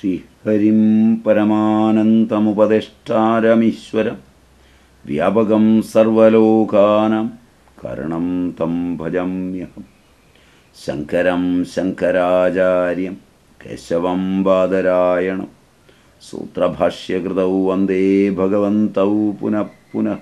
ശ്രീഹരിം പരമാനന്തമുപദേഷ്ടാരമീശ്വരം വ്യാപകം സർവലോകാനാം കരണം തം ഭജമ്യഹം. ശങ്കരം ശങ്കരാചാര്യം കേശവം ബാദരായണം സൂത്രഭാഷ്യകൃതൗ വന്ദേ ഭഗവന്തൗ പുനഃ പുനഃ.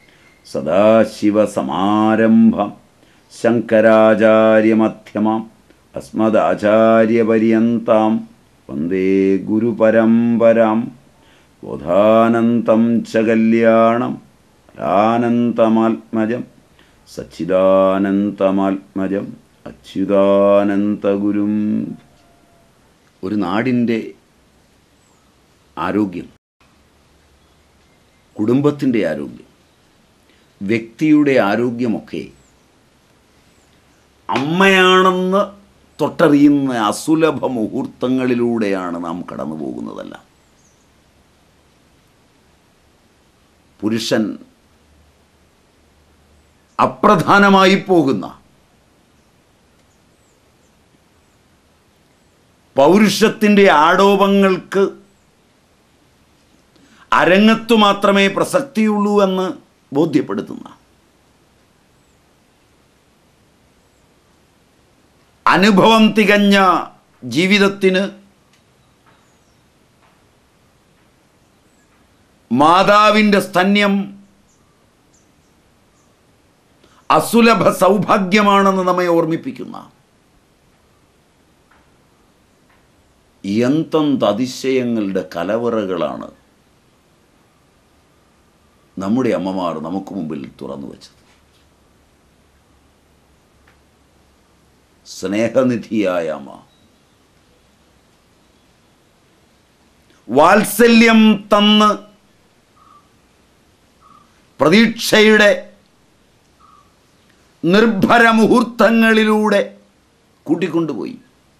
സദാശിവസമാരംഭം ശങ്കരാചാര്യമധ്യമാം അസ്മദാചാര്യപര്യന്താം വന്ദേ ഗുരുപരമ്പരാം. ബോധാനന്തം ച കല്യാണം ആനന്തമാത്മജം സച്ചിദാനന്തമാത്മജം അച്യുതാനന്തഗുരും. ഒരു നാടിൻ്റെ ആരോഗ്യം, കുടുംബത്തിൻ്റെ ആരോഗ്യം, വ്യക്തിയുടെ ആരോഗ്യമൊക്കെ അമ്മയാണെന്ന് തൊട്ടറിയുന്ന അസുലഭ മുഹൂർത്തങ്ങളിലൂടെയാണ് നാം കടന്നു പോകുന്നതല്ല. പുരുഷൻ അപ്രധാനമായി പോകുന്ന പൗരുഷത്തിൻ്റെ ആടോപങ്ങൾക്ക് അരങ്ങത്തു മാത്രമേ പ്രസക്തിയുള്ളൂ എന്ന് ബോധ്യപ്പെടുത്തുന്ന, അനുഭവം തികഞ്ഞ ജീവിതത്തിന് മാതാവിൻ്റെ സ്തന്യം അസുലഭ സൗഭാഗ്യമാണെന്ന് നമ്മെ ഓർമ്മിപ്പിക്കുന്ന എന്തെന്ത് അതിശയങ്ങളുടെ കലവറകളാണ് നമ്മുടെ അമ്മമാർ നമുക്ക് മുമ്പിൽ തുറന്നു വച്ചത്. സ്നേഹനിധിയായ അമ്മ, വാത്സല്യം തന്ന് പ്രതീക്ഷയുടെ നിർഭര മുഹൂർത്തങ്ങളിലൂടെ കൂട്ടിക്കൊണ്ടുപോയി.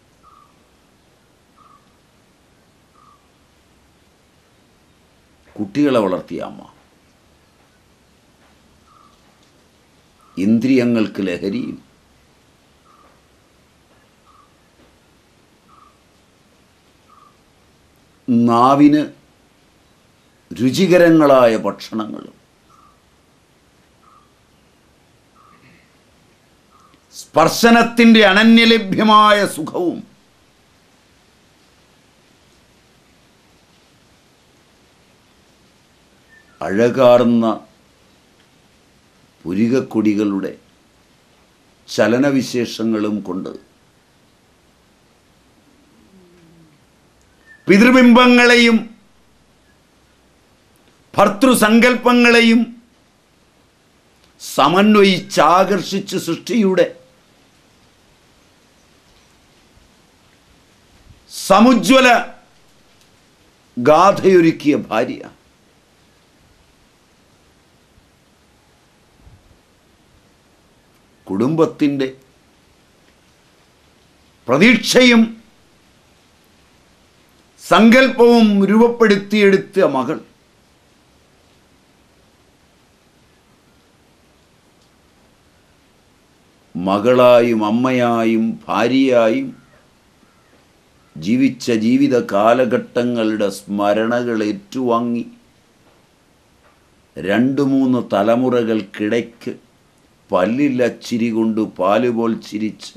കുട്ടികളെ വളർത്തിയ അമ്മ, ഇന്ദ്രിയങ്ങൾക്ക് ലഹരിയും നാവിന് രുചികരങ്ങളായ ഭക്ഷണങ്ങളും സ്പർശനത്തിൻ്റെ അനന്യലഭ്യമായ സുഖവും അഴകാർന്ന പുരികക്കൊടികളുടെ ചലനവിശേഷങ്ങളും കൊണ്ട് പിതൃബിംബങ്ങളെയും ഭർത്തൃസങ്കല്പങ്ങളെയും സമന്വയിച്ചാകർഷിച്ച് സൃഷ്ടിയുടെ സമുജ്വല ഗാഥയൊരുക്കിയ ഭാര്യ, കുടുംബത്തിൻ്റെ പ്രതീക്ഷയും സങ്കല്പവും രൂപപ്പെടുത്തിയെടുത്ത മകൾ, മകളായും അമ്മയായും ഭാര്യയായും ജീവിച്ച ജീവിത കാലഘട്ടങ്ങളുടെ സ്മരണകൾ ഏറ്റുവാങ്ങി 2-3 തലമുറകൾക്കിടയ്ക്ക് പല്ലില്ല ചിരി കൊണ്ട് പാലുപോൽ ചിരിച്ച്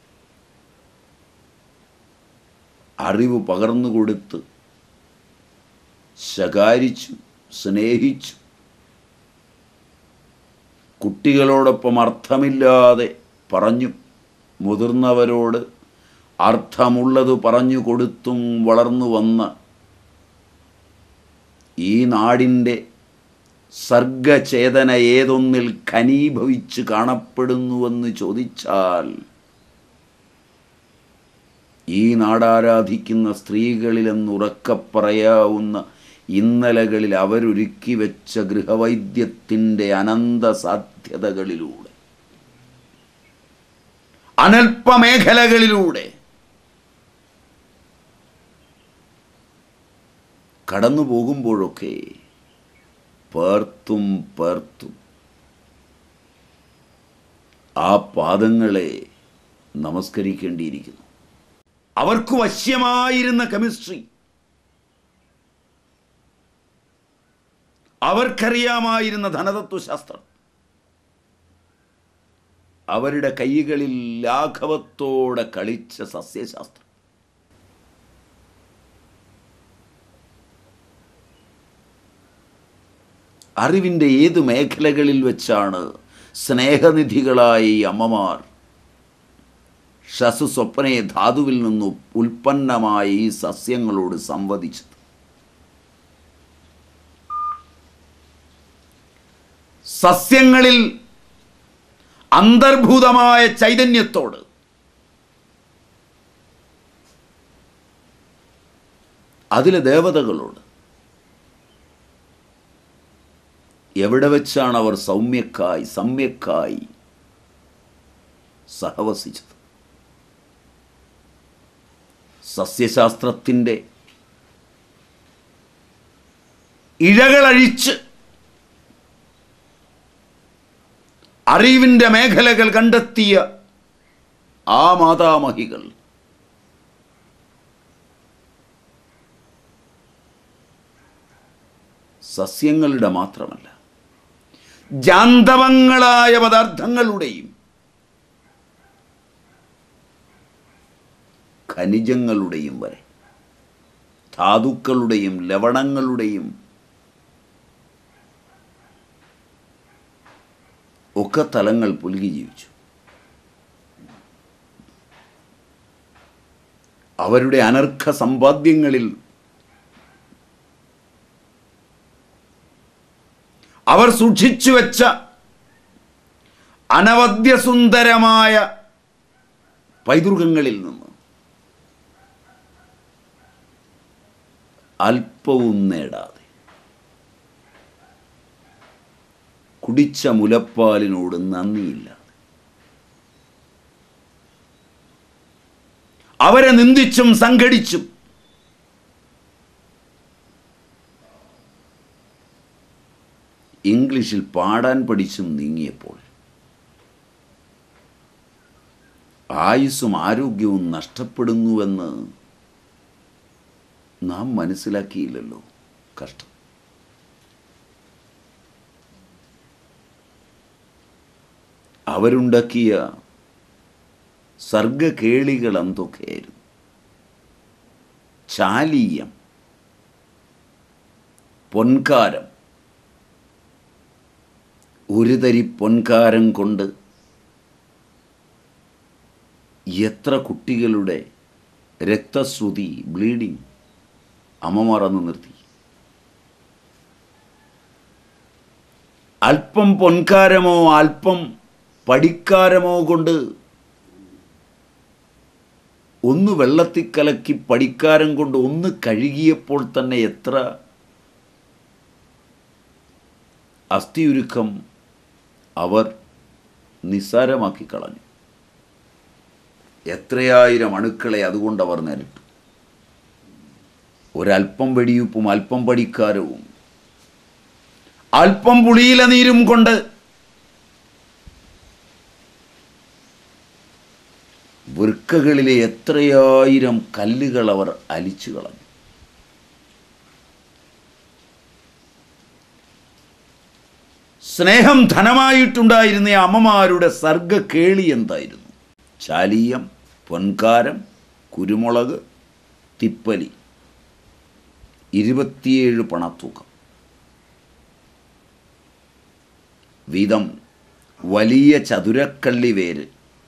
അറിവ് പകർന്നുകൊടുത്ത് ശകാരിച്ചു, സ്നേഹിച്ചു, കുട്ടികളോടൊപ്പം അർത്ഥമില്ലാതെ പറഞ്ഞു, മുതിർന്നവരോട് അർത്ഥമുള്ളത് പറഞ്ഞു കൊടുത്തും വളർന്നു വന്ന ഈ നാടിൻ്റെ സർഗചേതന ഏതൊന്നിൽ ഖനീഭവിച്ച് കാണപ്പെടുന്നുവെന്ന് ചോദിച്ചാൽ ഈ നാടാരാധിക്കുന്ന സ്ത്രീകളിലെന്നുറക്കെ പറയാവുന്ന ഇന്നലകളിൽ അവരൊരുക്കി വെച്ച ഗൃഹവൈദ്യത്തിൻ്റെ അനന്ത സാധ്യതകളിലൂടെ, അനൽപമേഖലകളിലൂടെ കടന്നു പോകുമ്പോഴൊക്കെ പേർത്തും ആ പാദങ്ങളെ നമസ്കരിക്കേണ്ടിയിരിക്കുന്നു. അവർക്ക് വശ്യമായിരുന്ന കെമിസ്ട്രി, അവർക്കറിയാമായിരുന്ന ധനതത്വശാസ്ത്രം അവരുടെ കൈകളിൽ ലാഘവത്തോടെ കളിച്ച സസ്യശാസ്ത്രം. അറിവിൻ്റെ ഏതു മേഖലകളിൽ വെച്ചാണ് സ്നേഹനിധികളായി അമ്മമാർ ഷസു സ്വപ്നെ ധാതുവിൽ നിന്നു ഉൽപ്പന്നമായി ഈ സസ്യങ്ങളോട് സംവദിച്ചത്? സസ്യങ്ങളിൽ അന്തർഭൂതമായ ചൈതന്യത്തോട് അതിലെ ദേവതകളോട് എവിടെ വെച്ചാണ് അവർ സമ്യക്കായി സഹവസിച്ചത്? സസ്യശാസ്ത്രത്തിൻ്റെ ഇഴകളഴിച്ച് അറിവിൻ്റെ മേഖലകൾ കണ്ടെത്തിയ ആ മാതാമഹികൾ സസ്യങ്ങളുടെ മാത്രമല്ല, ജാന്തവങ്ങളായ പദാർത്ഥങ്ങളുടെയും ഖനിജങ്ങളുടെയും വരെ, ധാതുക്കളുടെയും ലവണങ്ങളുടെയും ഒക്കെ തലങ്ങൾ പുലുകി ജീവിച്ചു. അവരുടെ അനർഘ സമ്പാദ്യങ്ങളിൽ അവർ സൂക്ഷിച്ചു വെച്ച അനവദ്യസുന്ദരമായ പൈതൃകങ്ങളിൽ നിന്ന് അല്പവും നേടാതെ കുടിച്ച മുലപ്പാലിനോട് നന്ദിയില്ലാതെ അവരെ നിന്ദിച്ചും സംഘടിച്ചും ഇംഗ്ലീഷിൽ പാടാൻ പഠിച്ചും നീങ്ങിയപ്പോൾ ആയുസ്സും ആരോഗ്യവും നഷ്ടപ്പെടുന്നുവെന്ന് നാം മനസ്സിലാക്കിയില്ലല്ലോ. കഷ്ടം. അവരുണ്ടാക്കിയ സർഗകേളികൾ എന്തൊക്കെയായിരുന്നു? ചാലീയം, പൊൻകാരം. ഒരു തരി പൊൻകാരം കൊണ്ട് എത്ര കുട്ടികളുടെ രക്തശ്രുതി, ബ്ലീഡിങ് അമ്മമാർ അന്ന് നിർത്തി. അല്പം പൊൻകാരമോ അല്പം പടിക്കാരമോ കൊണ്ട് ഒന്ന് വെള്ളത്തിൽ കലക്കി പടിക്കാരം കൊണ്ട് ഒന്ന് കഴുകിയപ്പോൾ തന്നെ എത്ര അസ്ഥിയുരുക്കം അവർ നിസ്സാരമാക്കി കളഞ്ഞു. എത്രയായിരം അണുക്കളെ അതുകൊണ്ട് അവർ നേരിട്ടു. ഒരൽപ്പം വെടിയുപ്പും അല്പം പടിക്കാരവും അല്പം പുളിയില നീരും കൊണ്ട് വൃക്കകളിലെ എത്രയായിരം കല്ലുകൾ അവർ അലിച്ചു കളഞ്ഞു. സ്നേഹം ധനമായിട്ടുണ്ടായിരുന്ന അമ്മമാരുടെ സർഗകേളി എന്തായിരുന്നു? ചാലീയം, പൊൻകാരം, കുരുമുളക്, തിപ്പലി. 27 പണത്തൂക്കം വീതം വലിയ ചതുരക്കള്ളി വേര്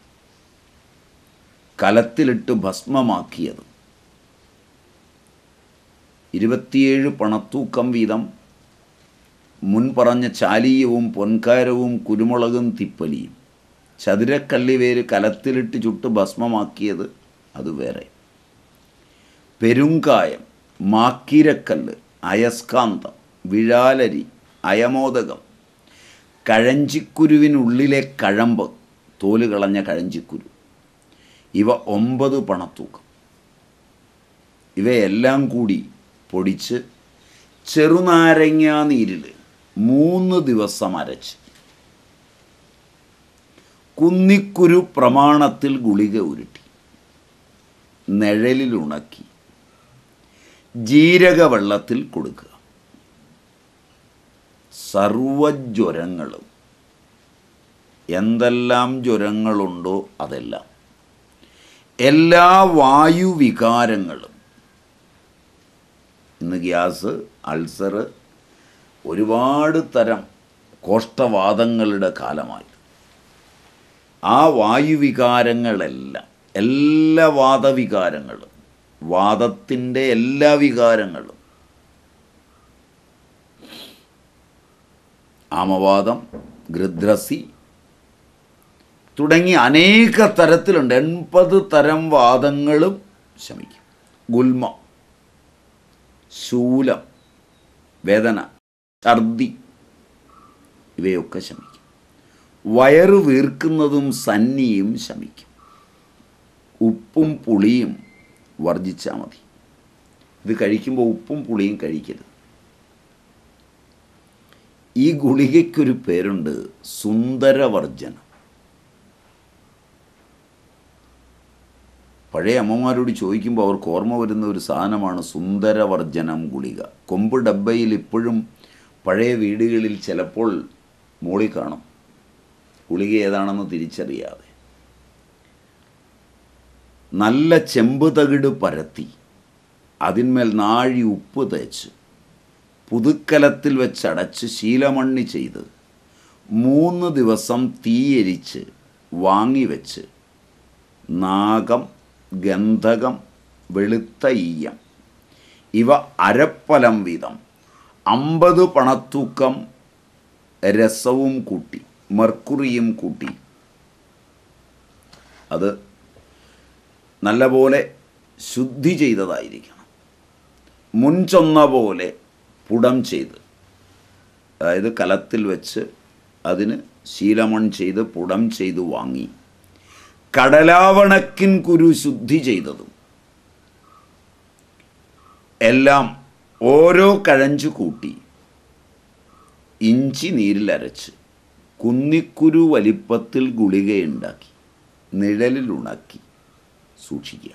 കലത്തിലിട്ട് ഭസ്മമാക്കിയത്. 27 പണത്തൂക്കം വീതം മുൻപറഞ്ഞ ചാലീയവും പൊൻകാരവും കുരുമുളകും തിപ്പലിയും. ചതുരക്കള്ളിവേര് കലത്തിലിട്ട് ചുട്ട് ഭസ്മമാക്കിയത് അത് വേറെ. പെരുങ്കായം, മാക്കിരക്കല്ല്, അയസ്കാന്തം, വിഴാലരി, അയമോദകം, കഴഞ്ചിക്കുരുവിനുള്ളിലെ കഴമ്പ്, തോല് കളഞ്ഞ കഴഞ്ചിക്കുരു. ഇവ 9 പണത്തൂക്കം. ഇവയെല്ലാം കൂടി പൊടിച്ച് ചെറുനാരങ്ങാ നീരിൽ 3 ദിവസം അരച്ച് കുന്നിക്കുരു പ്രമാണത്തിൽ ഗുളിക ഉരുട്ടി നിഴലിലുണക്കി ജീരക വെള്ളത്തിൽ കൊടുക്കുക. സർവജ്വരങ്ങളും, എന്തെല്ലാം ജ്വരങ്ങളുണ്ടോ അതെല്ലാം, എല്ലാ വായുവികാരങ്ങളും, ഇന്ന് ഗ്യാസ്, അൾസർ, ഒരുപാട് തരം കോഷ്ഠവാദങ്ങളുടെ കാലമായി. ആ വായുവികാരങ്ങളെല്ലാം, എല്ലാ വാദവികാരങ്ങളും, വാദത്തിൻ്റെ എല്ലാ വികാരങ്ങളും, ആമവാദം, ഗൃദ്രസി തുടങ്ങി അനേക തരത്തിലുണ്ട്. 80 തരം വാദങ്ങളും ശമിക്കും. ഗുൽമ, ശൂലം, വേദന, ഛർദി ഇവയൊക്കെ ശമിക്കും. വയറ് വീർക്കുന്നതും സന്നിയും ശമിക്കും. ഉപ്പും പുളിയും വർജിച്ചാൽ മതി. ഇത് കഴിക്കുമ്പോൾ ഉപ്പും പുളിയും കഴിക്കരുത്. ഈ ഗുളികയ്ക്കൊരു പേരുണ്ട്, സുന്ദരവർജനം. പഴയ അമ്മമാരോട് ചോദിക്കുമ്പോൾ അവർക്ക് ഓർമ്മ വരുന്ന ഒരു സാധനമാണ് സുന്ദരവർജനം ഗുളിക. കൊമ്പ് ഡബ്ബയിൽ ഇപ്പോഴും പഴയ വീടുകളിൽ ചിലപ്പോൾ മോളി കാണും, ഗുളിക ഏതാണെന്ന് തിരിച്ചറിയാതെ. നല്ല ചെമ്പ് തകിട് പരത്തി അതിന്മേൽ നാഴി ഉപ്പ് തേച്ച് പുതുക്കലത്തിൽ വെച്ചടച്ച് ശീലമണ്ണി ചെയ്ത് 3 ദിവസം തീയെരിച്ച് വാങ്ങിവെച്ച് നാഗം, ഗന്ധകം, വെളുത്ത ഈയം ഇവ അരപ്പലം വീതം 50 പണത്തൂക്കം രസവും കൂട്ടി, മെർക്കുറിയും കൂട്ടി, അത് നല്ലപോലെ ശുദ്ധി ചെയ്തതായിരിക്കണം. മുൻചൊന്ന പോലെ പുടം ചെയ്ത്, അതായത് കലത്തിൽ വെച്ച് അതിന് ശീലമൺ ചെയ്ത് പുടം ചെയ്ത് വാങ്ങി, കടലാവണക്കിൻ കുരു ശുദ്ധി ചെയ്തതും എല്ലാം ഓരോ കഴഞ്ചു കൂട്ടി ഇഞ്ചി നീരിലരച്ച് കുന്നിക്കുരു വലിപ്പത്തിൽ ഗുളികയുണ്ടാക്കി നിഴലിലുണക്കി സൂക്ഷിക്കുക.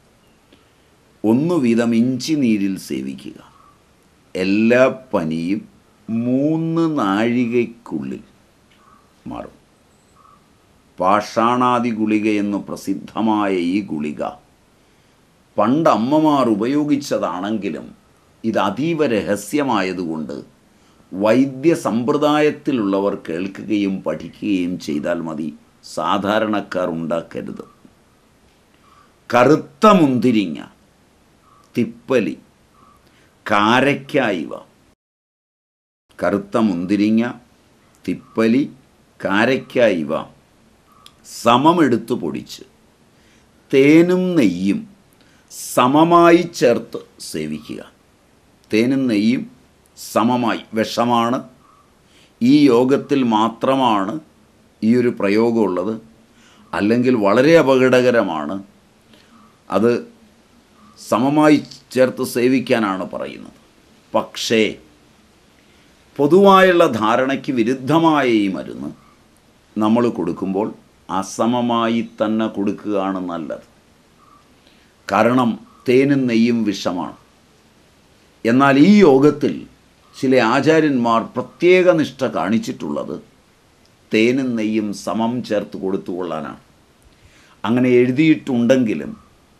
1 വീതം ഇഞ്ചി നീരിൽ സേവിക്കുക. എല്ലാ പനിയും 3 നാഴികയ്ക്കുള്ളിൽ മാറും. പാഷാണാദി ഗുളിക എന്ന് പ്രസിദ്ധമായ ഈ ഗുളിക പണ്ട് അമ്മമാർ ഉപയോഗിച്ചതാണെങ്കിലും ഇത് അതീവ രഹസ്യമായതുകൊണ്ട് വൈദ്യ സമ്പ്രദായത്തിലുള്ളവർ കേൾക്കുകയും പഠിക്കുകയും ചെയ്താൽ മതി, സാധാരണക്കാർ ഉണ്ടാക്കരുത്. കറുത്ത മുന്തിരിങ്ങ, തിപ്പലി, കാരയ്ക്ക ഇവ, കറുത്ത മുന്തിരിങ്ങ, തിപ്പലി, കാരയ്ക്ക ഇവ സമമെടുത്ത് പൊടിച്ച് തേനും നെയ്യും സമമായി ചേർത്ത് സേവിക്കുക. തേനും നെയ്യും സമമായി, വിഷമാണ്. ഈ യോഗത്തിൽ മാത്രമാണ് ഈ ഒരു പ്രയോഗമുള്ളത്, അല്ലെങ്കിൽ വളരെ അപകടകരമാണ്. അത് സമമായി ചേർത്ത് സേവിക്കാനാണ് പറയുന്നത്. പക്ഷേ പൊതുവായുള്ള ധാരണയ്ക്ക് വിരുദ്ധമായ ഈ മരുന്ന് നമ്മൾ കൊടുക്കുമ്പോൾ അസമമായി തന്നെ കൊടുക്കുകയാണ് നല്ലത്. കാരണം തേനും നെയ്യും വിഷമാണ്. എന്നാൽ ഈ യോഗത്തിൽ ചില ആചാര്യന്മാർ പ്രത്യേക നിഷ്ഠ കാണിച്ചിട്ടുള്ളത് തേനും നെയ്യും സമം ചേർത്ത് കൊടുത്തുകൊള്ളാനാണ്. അങ്ങനെ എഴുതിയിട്ടുണ്ടെങ്കിലും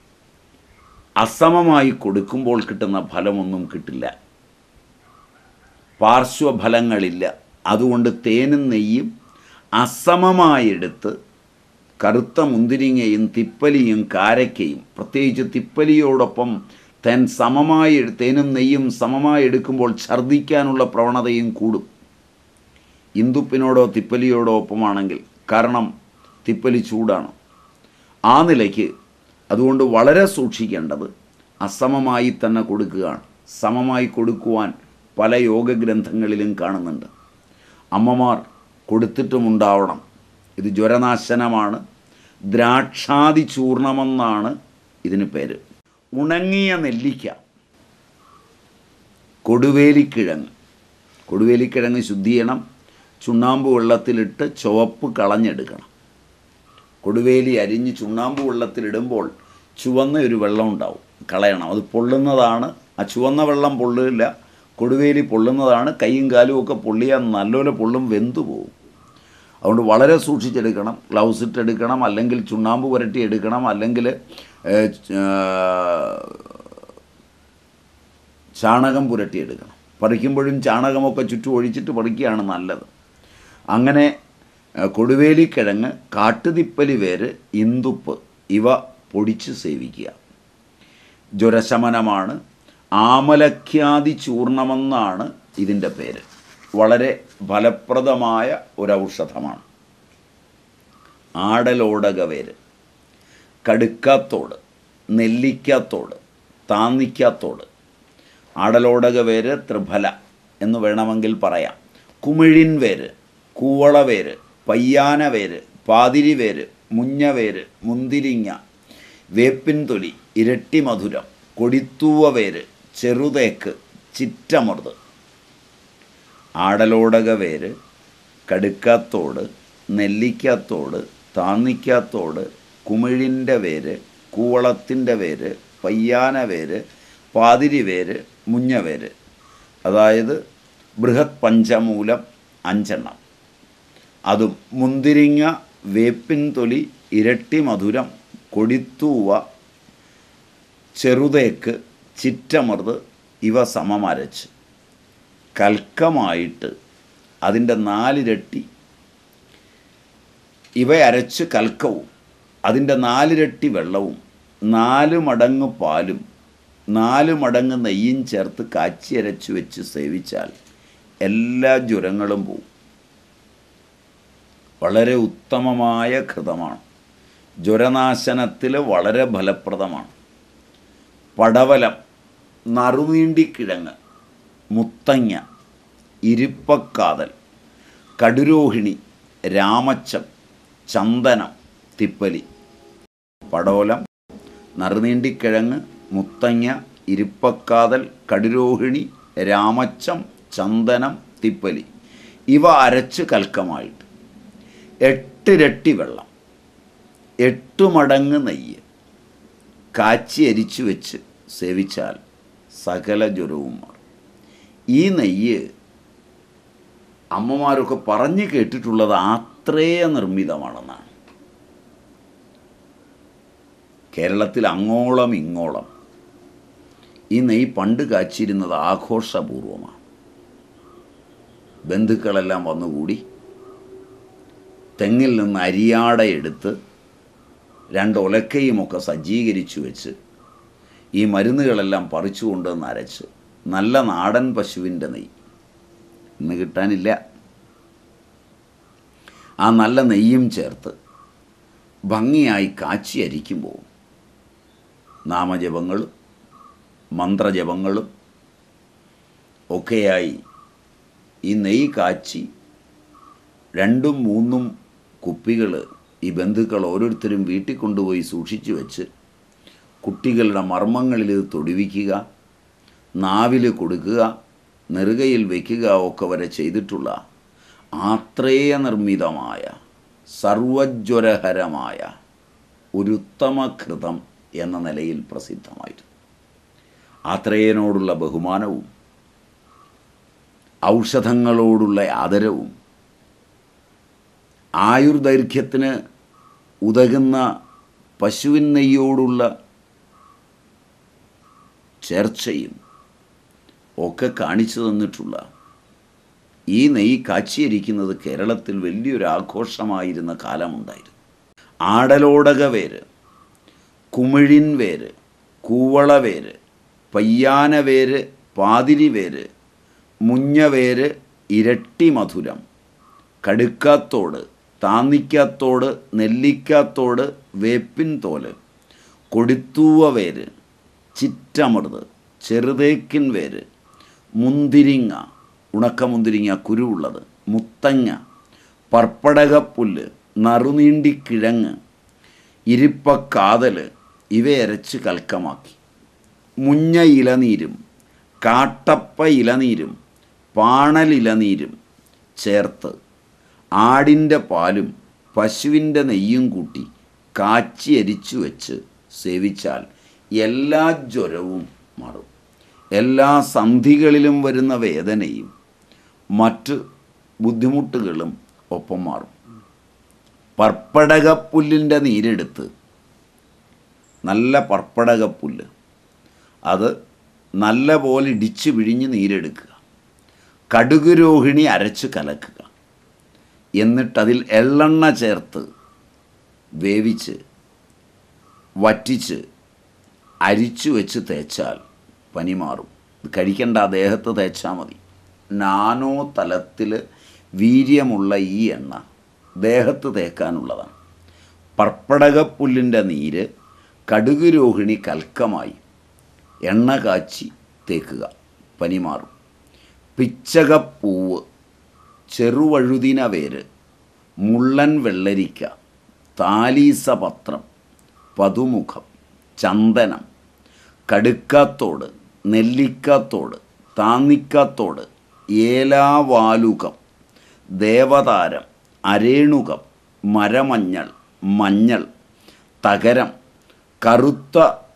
അസമമായി കൊടുക്കുമ്പോൾ കിട്ടുന്ന ഫലമൊന്നും കിട്ടില്ല, പാർശ്വഫലങ്ങളില്ല. അതുകൊണ്ട് തേനും നെയ്യും അസമമായെടുത്ത് കറുത്ത മുന്തിരിങ്ങയും തിപ്പലിയും കാരയ്ക്കയും, പ്രത്യേകിച്ച് തിപ്പലിയോടൊപ്പം തേനും നെയ്യും സമമായി എടുക്കുമ്പോൾ ഛർദ്ദിക്കാനുള്ള പ്രവണതയും കൂടും ഇന്ദുപ്പിനോടോ തിപ്പലിയോടോ ഒപ്പമാണെങ്കിൽ. കാരണം തിപ്പലി ചൂടാണ്. ആ നിലയ്ക്ക് അതുകൊണ്ട് വളരെ സൂക്ഷിക്കേണ്ടത് അസമമായി തന്നെ കൊടുക്കുകയാണ്. സമമായി കൊടുക്കുവാൻ പല യോഗഗ്രന്ഥങ്ങളിലും കാണുന്നുണ്ട്. അമ്മമാർ കൊടുത്തിട്ടുമുണ്ടാവണം. ഇത് ജ്വരനാശനമാണ്. ദ്രാക്ഷാതി ചൂർണമെന്നാണ് ഇതിന് പേര്. ഉണങ്ങിയ നെല്ലിക്ക, കൊടുവേലിക്കിഴങ്ങ് ശുദ്ധി ചെയ്യണം. ചുണ്ണാമ്പ് വെള്ളത്തിലിട്ട് ചുവപ്പ് കളഞ്ഞെടുക്കണം. കൊടുവേലി അരിഞ്ഞ് ചുണ്ണാമ്പ് വെള്ളത്തിലിടുമ്പോൾ ചുവന്ന ഒരു വെള്ളം ഉണ്ടാവും, കളയണം. അത് പൊള്ളുന്നതാണ്. ആ ചുവന്ന വെള്ളം പൊള്ളില്ല, കൊടുവേലി പൊള്ളുന്നതാണ്. കൈയും കാലും ഒക്കെ പൊള്ളിയാൽ നല്ലപോലെ പൊള്ളും, വെന്തു പോകും. അതുകൊണ്ട് വളരെ സൂക്ഷിച്ചെടുക്കണം. ഗ്ലൗസ് ഇട്ടെടുക്കണം, അല്ലെങ്കിൽ ചുണ്ണാമ്പ് പുരട്ടി എടുക്കണം, അല്ലെങ്കിൽ ചാണകം പുരട്ടിയെടുക്കണം. പറിക്കുമ്പോഴും ചാണകമൊക്കെ ചുറ്റും ഒഴിച്ചിട്ട് പറിക്കുകയാണ് നല്ലത്. അങ്ങനെ കൊടുവേലിക്കിഴങ്ങ്, കാട്ടുതിപ്പലി വേര്, ഇന്ദുപ്പ് ഇവ പൊടിച്ച് സേവിക്കുക. ജ്വരശമനമാണ്. ആമലഖ്യാതി ചൂർണമെന്നാണ് ഇതിൻ്റെ പേര്. വളരെ ഫലപ്രദമായ ഒരൗഷധമാണ്. ആടലോടകവേര്, കടുക്കാത്തോട്, നെല്ലിക്കാത്തോട്, താന്നിക്കാത്തോട്. ആടലോടകവേര് ത്രിഫല എന്ന് വേണമെങ്കിൽ പറയാം. കുമിഴിൻ വേര്, കൂവളവേര്, പയ്യാനവേര്, പാതിരിവേര്, മുഞ്ഞവേര്, മുന്തിരിങ്ങ, വേപ്പിൻ തൊലി, ഇരട്ടി മധുരം, കൊടിത്തൂവവേര്, ചെറുതേക്ക്, ചിറ്റമൃത്. ആടലോടകവേര്, കടുക്കാത്തോട്, നെല്ലിക്കാത്തോട്, താന്നിക്കാത്തോട്, കുമിഴിൻ്റെ വേര്, കൂവളത്തിൻ്റെ വേര്, പയ്യാനവേര്, പാതിരിവേര്, മുഞ്ഞവേര്. അതായത് ബൃഹത് പഞ്ചമൂലം 5 അതും മുന്തിരിങ്ങ, വേപ്പിൻ തൊലി, ഇരട്ടി മധുരം, കൊടിത്തൂവ, ചെറുതേക്ക്, ചിറ്റമൃത് ഇവ സമമരച്ച് കൽക്കമായിട്ട് അതിൻ്റെ 4 ഇരട്ടി ഇവ അരച്ച് കൽക്കവും അതിൻ്റെ 4 ഇരട്ടി വെള്ളവും 4 മടങ്ങ് പാലും 4 മടങ്ങ് നെയ്യും ചേർത്ത് കാച്ചി അരച്ച് വെച്ച് സേവിച്ചാൽ എല്ലാ ജ്വരങ്ങളും പോവും. വളരെ ഉത്തമമായ ഘൃതമാണ്. ജ്വരനാശനത്തിൽ വളരെ ഫലപ്രദമാണ്. പടവലം, നറുനീണ്ടിക്കിഴങ്ങ്, മുത്തങ്ങ, ഇരിപ്പക്കാതൽ, കടുരോഹിണി, രാമച്ചം, ചന്ദനം, തിപ്പലി. പടവലം, നറുനീണ്ടിക്കിഴങ്ങ്, മുത്തങ്ങ, ഇരിപ്പക്കാതൽ, കടുരോഹിണി, രാമച്ചം, ചന്ദനം, തിപ്പലി ഇവ അരച്ച് കൽക്കമായിട്ട് 8 ഇരട്ടി വെള്ളം, 8 മടങ്ങ് നെയ്യ് കാച്ചി അരിച്ചു വെച്ച് സേവിച്ചാൽ സകല ജ്വരവും മാറും. ഈ നെയ്യ് അമ്മമാരൊക്കെ പറഞ്ഞു കേട്ടിട്ടുള്ളത് ആത്രേയ നിർമ്മിതമാണെന്നാണ്. കേരളത്തിൽ അങ്ങോളം ഇങ്ങോളം ഈ നെയ്യ് പണ്ട് കാച്ചിരുന്നത് ആഘോഷപൂർവമാണ്. ബന്ധുക്കളെല്ലാം വന്നുകൂടി തെങ്ങിൽ നിന്ന് അരിയാടയെടുത്ത് 2 ഒലക്കയുമൊക്കെ സജ്ജീകരിച്ചു വെച്ച് ഈ മരുന്നുകളെല്ലാം പറിച്ചു കൊണ്ടുവന്ന് അരച്ച് നല്ല നാടൻ പശുവിൻ്റെ നെയ്യ് ഇന്ന് കിട്ടാനില്ല. ആ നല്ല നെയ്യും ചേർത്ത് ഭംഗിയായി കാച്ചി അരിക്കുമ്പോൾ നാമജപങ്ങളും മന്ത്രജപങ്ങളും ഒക്കെയായി ഈ നെയ്യ് കാച്ചി 2ഉം 3ഉം കുപ്പികൾ ഈ ബന്ധുക്കൾ ഓരോരുത്തരും വീട്ടിൽ കൊണ്ടുപോയി സൂക്ഷിച്ചു വെച്ച് കുട്ടികളുടെ മർമ്മങ്ങളിൽ ഇത് തൊടുവിക്കുക, നാവിൽ കൊടുക്കുക, നെറുകയിൽ വയ്ക്കുക ഒക്കെ വരെ ചെയ്തിട്ടുള്ള ആത്രേയ നിർമ്മിതമായ സർവജ്വരഹരമായ ഒരു ഉത്തമഘൃതം എന്ന നിലയിൽ പ്രസിദ്ധമായിരുന്നു. ആത്രേയനോടുള്ള ബഹുമാനവും ഔഷധങ്ങളോടുള്ള ആദരവും ആയുർദൈർഘ്യത്തിന് ഉതകുന്ന പശുവിൻ നെയ്യോടുള്ള ചേർച്ചയും ഒക്കെ കാണിച്ചു തന്നിട്ടുള്ള ഈ നെയ്യ് കാച്ചിയിരിക്കുന്നത് കേരളത്തിൽ വലിയൊരു ആഘോഷമായിരുന്ന കാലമുണ്ടായിരുന്നു. ആടലോടകവേര്, കുമിഴിൻ വേര്, കൂവളവേര്, പയ്യാനവേര്, പാതിരിവേര്, മുഞ്ഞവേര്, ഇരട്ടി മധുരം, കടുക്കാത്തോട്, താന്നിക്കാത്തോട്, നെല്ലിക്കാത്തോട്, വേപ്പിൻ തോല്, കൊടിത്തൂവവേര്, ചിറ്റമൃത്, ചെറുതേക്കിൻ വേര്, മുന്തിരിങ്ങ, ഉണക്കമുന്തിരിങ്ങ കുരുവുള്ളത്, മുത്തങ്ങ, പർപ്പടകപ്പുല്ല്, നറുനീണ്ടിക്കിഴങ്ങ്, ഇരിപ്പക്കാതൽ ഇവയരച്ച് കൽക്കമാക്കി മുഞ്ഞ ഇലനീരും കാട്ടപ്പ ഇലനീരും പാണലിലനീരും ചേർത്ത് ആടിൻ്റെ പാലും പശുവിൻ്റെ നെയ്യും കൂട്ടി കാച്ചി അരിച്ചു വെച്ച് സേവിച്ചാൽ എല്ലാ ജ്വരവും മാറും. എല്ലാ സന്ധികളിലും വരുന്ന വേദനയും മറ്റ് ബുദ്ധിമുട്ടുകളും ഒപ്പം മാറും. പർപ്പടകപ്പുല്ലിൻ്റെ നീരെടുത്ത്, നല്ല പർപ്പടകപ്പുല്ല്, അത് നല്ല പോലെ ഇടിച്ച് പിഴിഞ്ഞ് നീരെടുക്കുക. കടുക് രോഹിണി അരച്ച് കലക്കുക. എന്നിട്ടതിൽ എള്ളെണ്ണ ചേർത്ത് വേവിച്ച് വറ്റിച്ച് അരിച്ചു വെച്ച് തേച്ചാൽ പനി മാറും. ഇത് കഴിക്കേണ്ട, ദേഹത്ത് തേച്ചാൽ മതി. നാനോ തലത്തിൽ വീര്യമുള്ള ഈ എണ്ണ ദേഹത്ത് തേക്കാനുള്ളതാണ്. പർപ്പടകപ്പുല്ലിൻ്റെ നീര് കടുക് രോഹിണി കൽക്കമായി എണ്ണ കാച്ചി തേക്കുക, പനി മാറും. പിച്ചകപ്പൂവ്, ചെറുവഴുതിന വേര്, മുള്ളൻ വെള്ളരിക്ക, താലീസപത്രം, പതുമുഖം, ചന്ദനം, കടുക്കാത്തോട്, നെല്ലിക്കാത്തോട്, താന്നിക്കാത്തോട്, ഏലാവാലുകം, ദേവതാരം, അരേണുകം, മരമഞ്ഞൾ, മഞ്ഞൾ, തകരം, കറുത്ത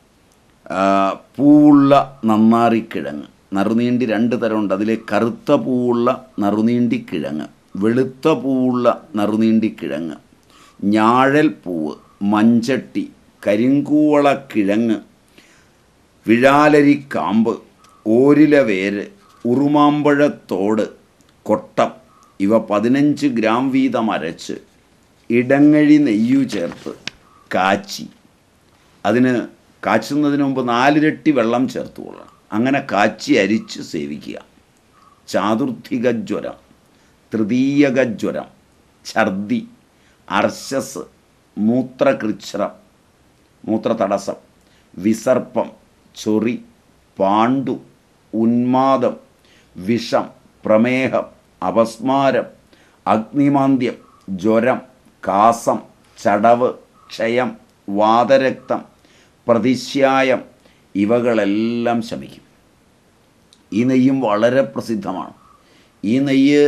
പൂവുള്ള നന്നാറിക്കിഴങ്ങ്. നറുനീണ്ടി 2 തരമുണ്ട്. അതിലെ കറുത്ത പൂവുള്ള നറുനീണ്ടിക്കിഴങ്ങ്, വെളുത്ത പൂവുള്ള നറുനീണ്ടിക്കിഴങ്ങ്, ഞാഴൽ പൂവ്, മഞ്ചട്ടി, കരിങ്കൂവള കിഴങ്ങ്, വിഴാലരിക്കാമ്പ്, ഓരില വേര്, ഉറുമാമ്പഴത്തോട്, കൊട്ടം ഇവ 15 ഗ്രാം വീതം അരച്ച് ഇടങ്ങഴി നെയ്യു ചേർത്ത് കാച്ചി, അതിന് കാച്ചുന്നതിന് മുമ്പ് 4 ഇരട്ടി വെള്ളം ചേർത്ത് കൊള്ളണം. അങ്ങനെ കാച്ചി അരിച്ച് സേവിക്കുക. ചാതുർത്ഥിക ജ്വരം, തൃതീയക ജ്വരം, ഛർദി, അർശസ്, മൂത്രകൃച്ഛ്രം, മൂത്രതടസ്സം, വിസർപ്പം, ചൊറി, പാണ്ടു, ഉന്മാദം, വിഷം, പ്രമേഹം, അപസ്മാരം, അഗ്നിമാന്ദ്യം, ജ്വരം, കാസം, ചടവ്, ക്ഷയം, വാതരക്തം, പ്രതിശ്യായം ഇവകളെല്ലാം ശമിക്കും. ഈ നെയ്യും വളരെ പ്രസിദ്ധമാണ്. ഈ നെയ്യ്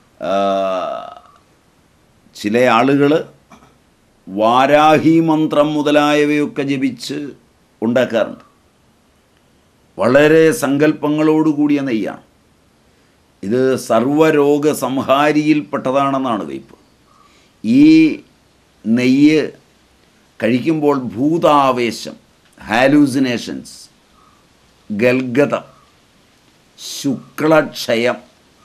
ചില ആളുകൾ വാരാഹി മന്ത്രം മുതലായവയൊക്കെ ജപിച്ച് ഉണ്ടാക്കാറുണ്ട്. വളരെ സങ്കല്പങ്ങളോടുകൂടിയ നെയ്യാണ്. ഇത് സർവരോഗ സംഹാരിയിൽപ്പെട്ടതാണെന്നാണ് വയ്പ്പ്. ഈ നെയ്യ് കഴിക്കുമ്പോൾ ഭൂതാവേശം, ഹാലൂസിനേഷൻസ്, ഗൽഗതം, ശുക്ലക്ഷയം,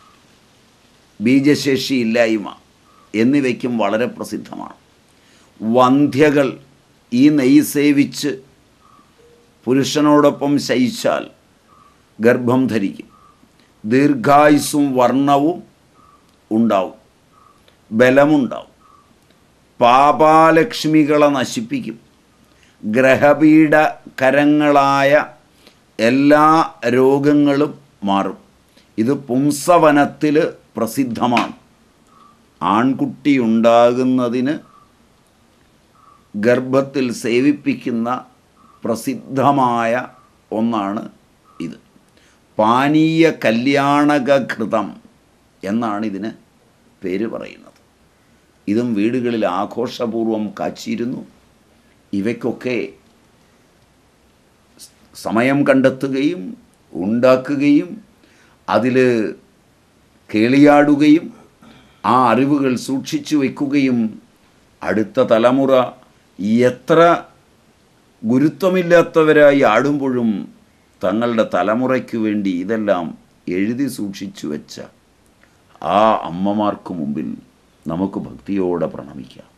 ബീജശേഷിയില്ലായ്മ എന്നിവയ്ക്കും വളരെ പ്രസിദ്ധമാണ്. വന്ധ്യകൾ ഈ നെയ്യ് സേവിച്ച് പുരുഷനോടൊപ്പം ശയിച്ചാൽ ഗർഭം ധരിക്കും. ദീർഘായുസ്സും വർണ്ണവും ഉണ്ടാവും, ബലമുണ്ടാവും. പാപാലക്ഷ്മികളെ നശിപ്പിക്കും. ഗ്രഹപീഡകരങ്ങളായ എല്ലാ രോഗങ്ങളും മാറും. ഇത് പുംസവനത്തിൽ പ്രസിദ്ധമാണ്. ആൺകുട്ടി ഉണ്ടാകുന്നതിന് ഗർഭത്തിൽ സേവിപ്പിക്കുന്ന പ്രസിദ്ധമായ ഒന്നാണ് ഇത്. പാനീയ കല്യാണകഘൃതം എന്നാണ് ഇതിന് പേര് പറയുന്നത്. ഇതും വീടുകളിൽ ആഘോഷപൂർവം കാച്ചിയിരുന്നു. ഇവയ്ക്കൊക്കെ സമയം കണ്ടെത്തുകയും ഉണ്ടാക്കുകയും അതിൽ കേളിയാടുകയും ആ അറിവുകൾ സൂക്ഷിച്ചു വയ്ക്കുകയും അടുത്ത തലമുറ എത്ര ഗുരുത്വമില്ലാത്തവരായി ആടുമ്പോഴും തങ്ങളുടെ തലമുറയ്ക്ക് വേണ്ടി ഇതെല്ലാം എഴുതി സൂക്ഷിച്ചു വെച്ച ആ അമ്മമാർക്ക് മുമ്പിൽ നമുക്ക് ഭക്തിയോടെ പ്രണമിക്കാം.